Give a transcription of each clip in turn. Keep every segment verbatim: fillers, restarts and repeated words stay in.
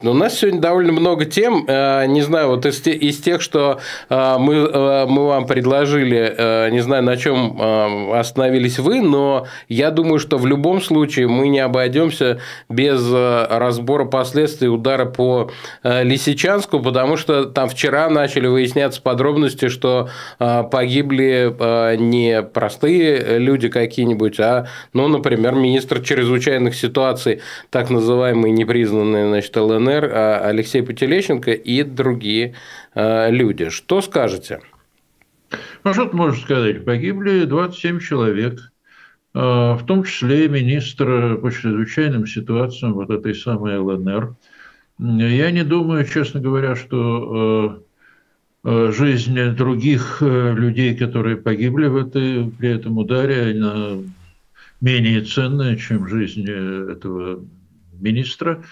У нас сегодня довольно много тем. Не знаю, вот из, из тех, что мы, мы вам предложили, не знаю, на чем остановились вы, но я думаю, что в любом случае мы не обойдемся без разбора последствий удара по Лисичанску, потому что там вчера начали выясняться подробности, что погибли не простые люди какие-нибудь, а, ну, например, министр чрезвычайных ситуаций, так называемый непризнанный, значит, ЛНР, Алексей Путилещенко и другие люди. Что скажете? Ну, что ты можешь сказать? Погибли двадцать семь человек, в том числе и министр по чрезвычайным ситуациям вот этой самой ЛНР. Я не думаю, честно говоря, что жизнь других людей, которые погибли в этой, при этом ударе, она менее ценная, чем жизнь этого министра.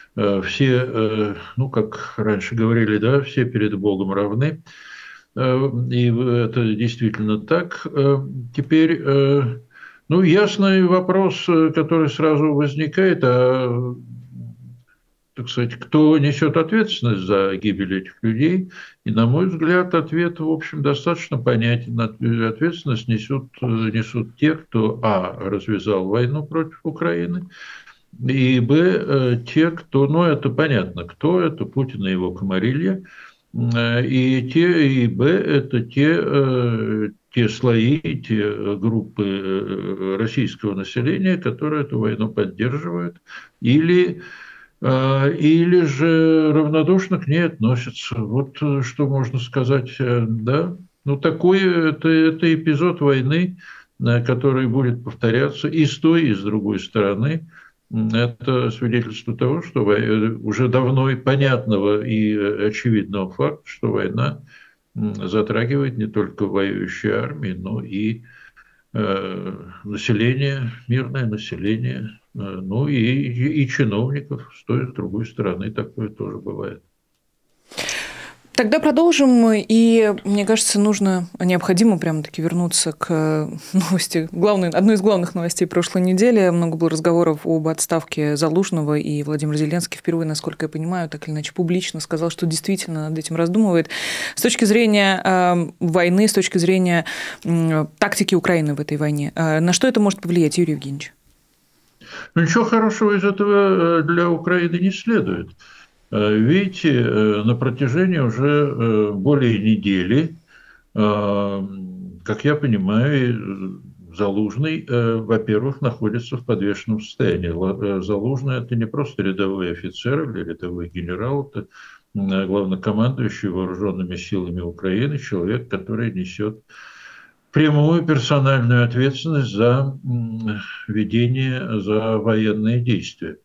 Все, ну, как раньше говорили, да, все перед Богом равны. И это действительно так. Теперь, ну, ясный вопрос, который сразу возникает, а, так сказать, кто несет ответственность за гибель этих людей? И, на мой взгляд, ответ, в общем, достаточно понятен. Ответственность несут, несут те, кто, а, развязал войну против Украины, и, б, те, кто, ну, это понятно, кто это, Путин и его комарилья, и, те, и, б, это те, те слои, те группы российского населения, которые эту войну поддерживают, или, или же равнодушно к ней относятся. Вот что можно сказать, да? Ну, такой, это, это эпизод войны, который будет повторяться и с той, и с другой стороны. Это свидетельство того, что уже давно и понятного и очевидного факта, что война затрагивает не только воюющие армии, но и население, мирное население, ну и, и, и чиновников с той и с другой стороны. Такое тоже бывает. Тогда продолжим, и, мне кажется, нужно, необходимо прямо-таки вернуться к новости, главной, одной из главных новостей прошлой недели. Много было разговоров об отставке Залужного, и Владимир Зеленский впервые, насколько я понимаю, так или иначе публично сказал, что действительно над этим раздумывает. С точки зрения э, войны, с точки зрения э, тактики Украины в этой войне, э, на что это может повлиять, Юрий Евгеньевич? Ну, ничего хорошего из этого для Украины не следует. Видите, на протяжении уже более недели, как я понимаю, Залужный, во-первых, находится в подвешенном состоянии. Залужный – это не просто рядовой офицер или рядовой генерал, это главнокомандующий вооруженными силами Украины, человек, который несет прямую персональную ответственность за ведение, за военные действия.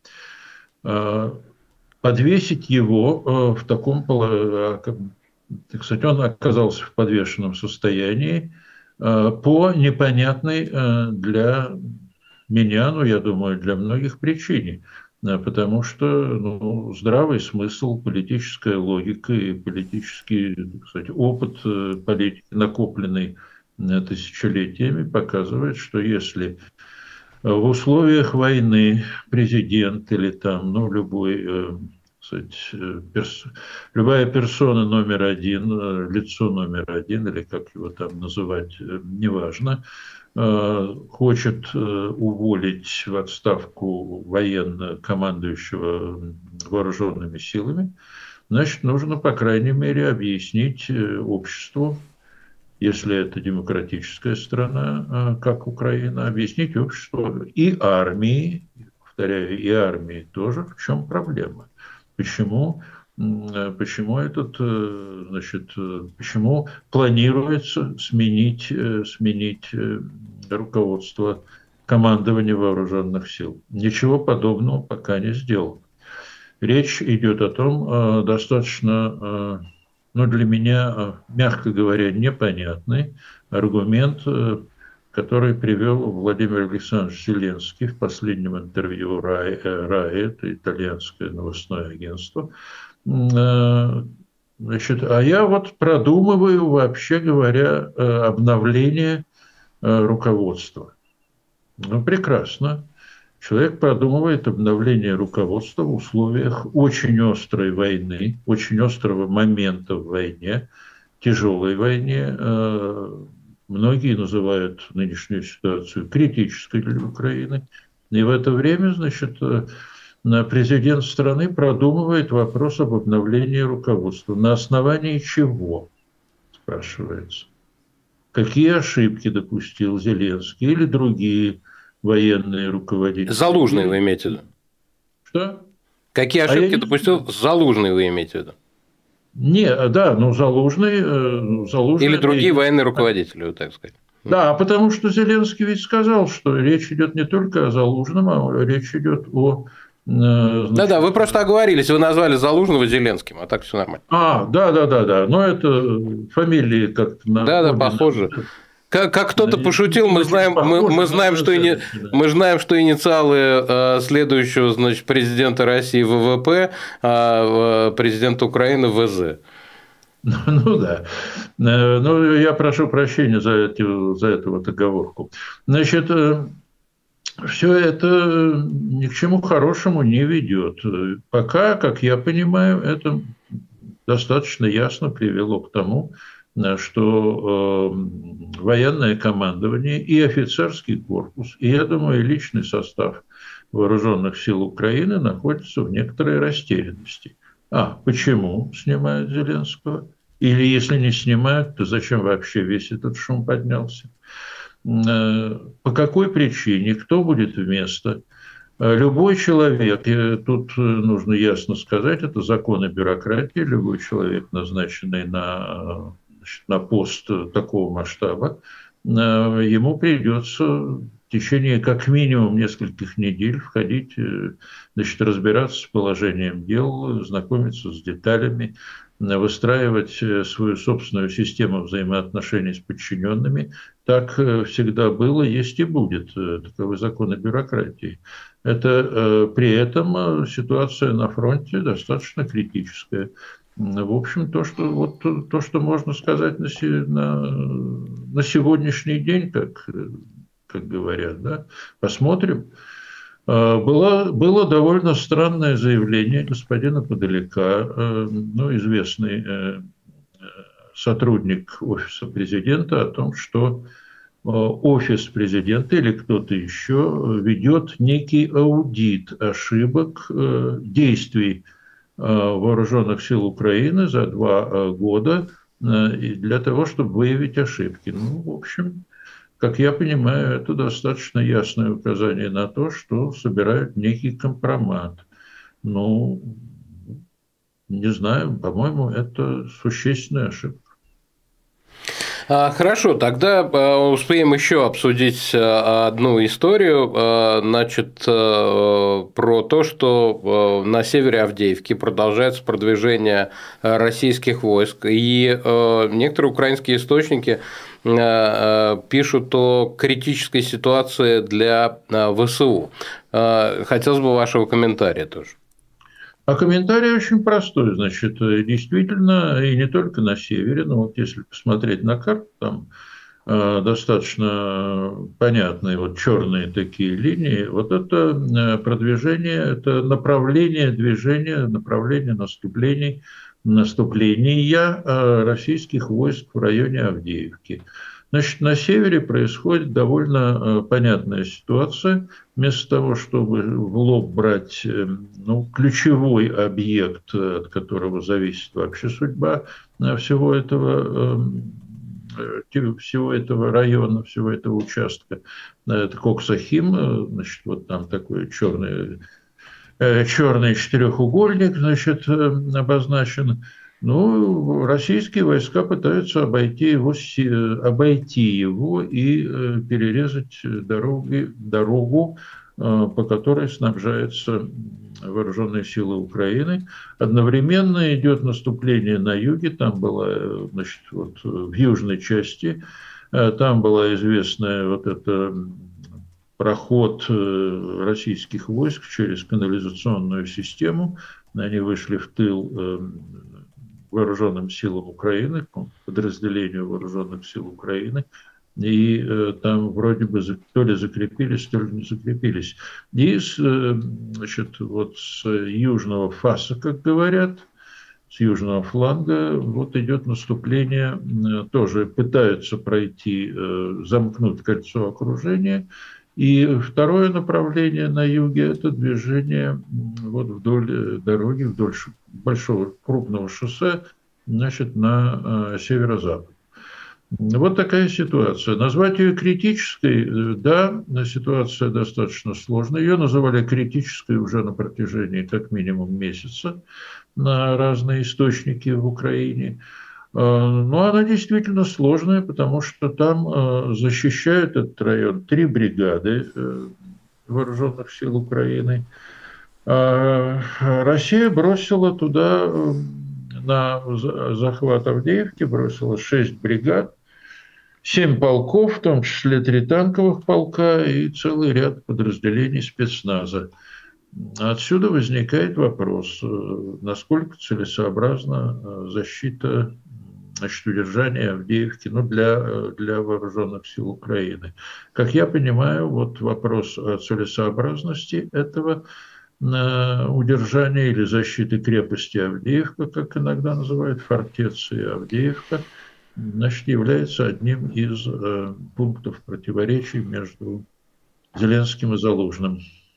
Подвесить его в таком, так сказать, он оказался в подвешенном состоянии по непонятной для меня, ну, я думаю, для многих причине. Потому что, ну, здравый смысл, политическая логика и политический, так сказать, опыт политики, накопленный тысячелетиями, показывает, что если в условиях войны президент или там, ну, любой, э, сказать, перс... любая персона номер один, лицо номер один, или как его там называть, неважно, э, хочет э, уволить в отставку военно-командующего вооруженными силами, значит, нужно, по крайней мере, объяснить обществу, если это демократическая страна, как Украина, объяснить обществу и армии, повторяю, и армии тоже, в чем проблема. Почему, почему, этот, значит, почему планируется сменить, сменить руководство командования вооруженных сил. Ничего подобного пока не сделано. Речь идет о том, достаточно... но для меня, мягко говоря, непонятный аргумент, который привел Владимир Александрович Зеленский в последнем интервью РАИ, РАИ, это итальянское новостное агентство. Значит, а я вот продумываю, вообще говоря, обновление руководства. Ну, прекрасно. Человек продумывает обновление руководства в условиях очень острой войны, очень острого момента в войне, тяжелой войне. Многие называют нынешнюю ситуацию критической для Украины. И в это время, значит, президент страны продумывает вопрос об обновлении руководства. На основании чего, спрашивается? Какие ошибки допустил Зеленский или другие военные руководители? Залужный вы имеете в виду? Что? Какие ошибки а допустил не... Залужный вы имеете в виду? Не, да, ну Залужный, Залужный... Или другие военные руководители, вот так сказать. Да, потому что Зеленский ведь сказал, что речь идет не только о Залужном, а речь идет о... Да-да, вы просто оговорились, вы назвали Залужного Зеленским, а так все нормально. А, да-да-да, но это фамилии как-то... Да-да, похоже. Как, как кто-то пошутил, мы знаем, мы, мы, знаем, что ини... мы знаем, что инициалы э, следующего, значит, президента России ВВП, а президента Украины ВЗ. Ну, ну да. Ну, я прошу прощения за, эти, за эту вот оговорку. Значит, все это ни к чему хорошему не ведет. Пока, как я понимаю, это достаточно ясно привело к тому, что э, военное командование и офицерский корпус, и, я думаю, и личный состав вооруженных сил Украины находятся в некоторой растерянности. А почему снимают Зеленского? Или если не снимают, то зачем вообще весь этот шум поднялся? Э, по какой причине? Кто будет вместо? Любой человек, и тут нужно ясно сказать, это законы бюрократии, любой человек, назначенный на, значит, на пост такого масштаба, ему придется в течение как минимум нескольких недель входить, значит, разбираться с положением дел, знакомиться с деталями, выстраивать свою собственную систему взаимоотношений с подчиненными. Так всегда было, есть и будет. Таковы законы бюрократии. Это, при этом ситуация на фронте достаточно критическая. В общем, то, что, вот, то, что можно сказать на, на, на сегодняшний день, как, как говорят, да? Посмотрим. Было, было довольно странное заявление господина Подоляка, ну, известный сотрудник Офиса президента, о том, что Офис президента или кто-то еще ведет некий аудит ошибок действий вооруженных сил Украины за два года для того, чтобы выявить ошибки. Ну, в общем, как я понимаю, это достаточно ясное указание на то, что собирают некий компромат. Ну, не знаю, по-моему, это существенная ошибка. Хорошо, тогда успеем еще обсудить одну историю, значит, про то, что на севере Авдеевки продолжается продвижение российских войск, и некоторые украинские источники пишут о критической ситуации для ВСУ. Хотелось бы вашего комментария тоже. А комментарий очень простой. Значит, действительно, и не только на севере, но вот если посмотреть на карту, там э, достаточно понятные вот черные такие линии. Вот это продвижение, это направление движения, направление наступлений, наступления э, российских войск в районе Авдеевки. Значит, на севере происходит довольно понятная ситуация. Вместо того, чтобы в лоб брать, ну, ключевой объект, от которого зависит вообще судьба всего этого, всего этого района, всего этого участка, это Коксахим, значит, вот там такой черный, черный четырехугольник, значит, обозначен. Ну, российские войска пытаются обойти его, обойти его и перерезать дороги, дорогу, по которой снабжаются вооруженные силы Украины. Одновременно идет наступление на юге, там была, значит, вот в южной части, там была известная вот эта проход российских войск через канализационную систему. Они вышли в тыл вооруженным силам Украины, подразделению вооруженных сил Украины. и э, там вроде бы то ли закрепились, то ли не закрепились. И с, э, значит, вот с южного фаса, как говорят, с южного фланга, вот идет наступление, э, тоже пытаются пройти, э, замкнуть кольцо окружения. И второе направление на юге – это движение вот вдоль дороги, вдоль большого крупного шоссе, значит, на э, северо-запад. Вот такая ситуация. Назвать ее критической, да, ситуация достаточно сложная. Ее называли критической уже на протяжении как минимум месяца на разные источники в Украине. Но она действительно сложная, потому что там защищают этот район три бригады вооруженных сил Украины. Россия бросила туда на захват Авдеевки, бросила шесть бригад, семь полков, в том числе три танковых полка и целый ряд подразделений спецназа. Отсюда возникает вопрос, насколько целесообразна защита, значит, удержания Авдеевки, ну, для, для вооруженных сил Украины. Как я понимаю, вот вопрос о целесообразности этого удержания или защиты крепости Авдеевка, как иногда называют, фортеции Авдеевка, значит, является одним из э, пунктов противоречий между Зеленским и Залужным.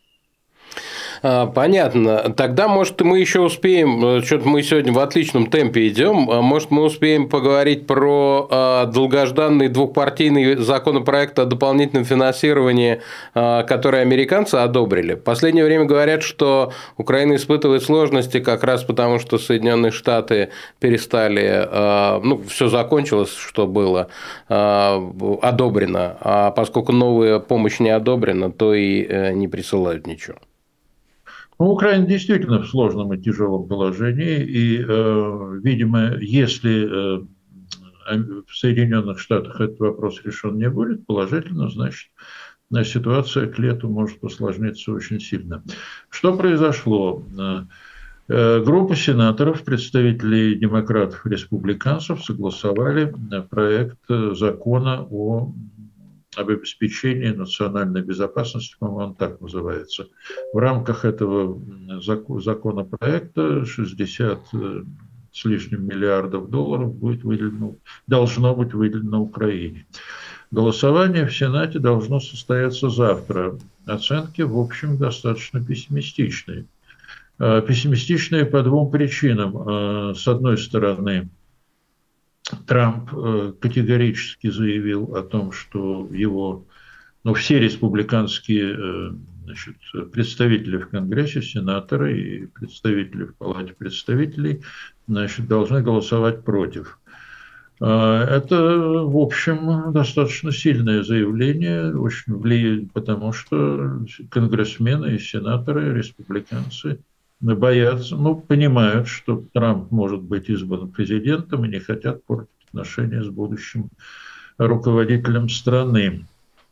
Понятно. Тогда, может, мы еще успеем, что-то мы сегодня в отличном темпе идем, может, мы успеем поговорить про долгожданный двухпартийный законопроект о дополнительном финансировании, который американцы одобрили. В последнее время говорят, что Украина испытывает сложности как раз потому, что Соединенные Штаты перестали, ну, все закончилось, что было одобрено, а поскольку новая помощь не одобрена, то и не присылают ничего. Ну, Украина действительно в сложном и тяжелом положении, и, э, видимо, если э, в Соединенных Штатах этот вопрос решен не будет положительно, значит, ситуация к лету может усложниться очень сильно. Что произошло? Группа сенаторов, представителей демократов и республиканцев согласовали проект закона о об обеспечении национальной безопасности, по-моему, он так называется. В рамках этого законопроекта шестьдесят с лишним миллиардов долларов будет выделено, должно быть выделено Украине. Голосование в Сенате должно состояться завтра. Оценки, в общем, достаточно пессимистичные. Пессимистичные по двум причинам. С одной стороны, Трамп категорически заявил о том, что его, ну, все республиканские, значит, представители в Конгрессе, сенаторы и представители в Палате представителей, значит, должны голосовать против. Это, в общем, достаточно сильное заявление, очень влияет, потому что конгрессмены и сенаторы, республиканцы, боятся, ну, понимают, что Трамп может быть избран президентом и не хотят портить отношения с будущим руководителем страны.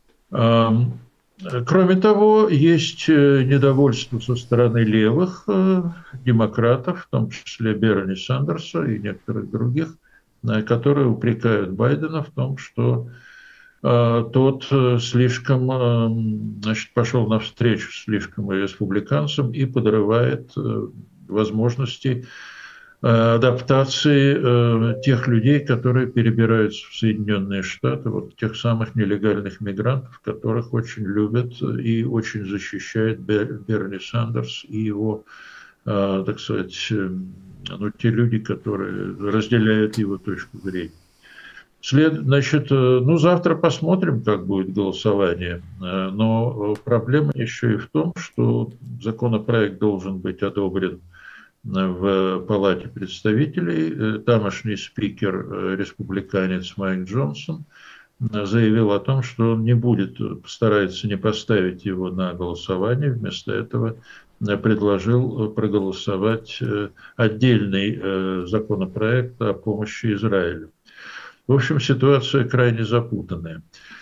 Кроме того, есть недовольство со стороны левых демократов, в том числе Берни Сандерса и некоторых других, которые упрекают Байдена в том, что тот слишком, значит, пошел навстречу слишком республиканцам и подрывает возможности адаптации тех людей, которые перебираются в Соединенные Штаты, вот тех самых нелегальных мигрантов, которых очень любят и очень защищает Берни Сандерс и его, так сказать, ну, те люди, которые разделяют его точку зрения. След, значит, ну, завтра посмотрим, как будет голосование, но проблема еще и в том, что законопроект должен быть одобрен в Палате представителей. Тамошний спикер, республиканец Майк Джонсон, заявил о том, что он не будет, постарается не поставить его на голосование, вместо этого предложил проголосовать отдельный законопроект о помощи Израилю. В общем, ситуация крайне запутанная.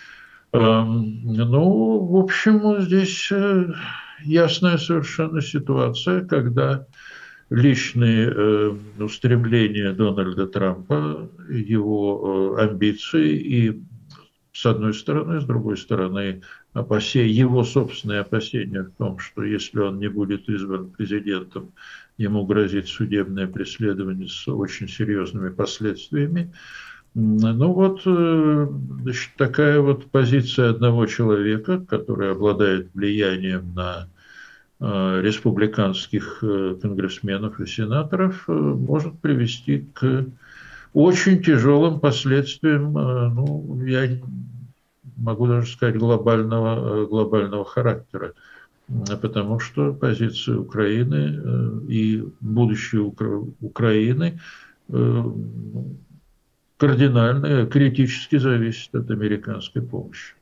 Ну, в общем, здесь ясная совершенно ситуация, когда личные устремления Дональда Трампа, его амбиции и с одной стороны, с другой стороны, опасения, его собственные опасения в том, что если он не будет избран президентом, ему грозит судебное преследование с очень серьезными последствиями. Ну вот, значит, такая вот позиция одного человека, который обладает влиянием на республиканских конгрессменов и сенаторов, может привести к очень тяжелым последствиям, ну, я могу даже сказать, глобального, глобального характера, потому что позиция Украины и будущее Украины кардинально, критически зависит от американской помощи.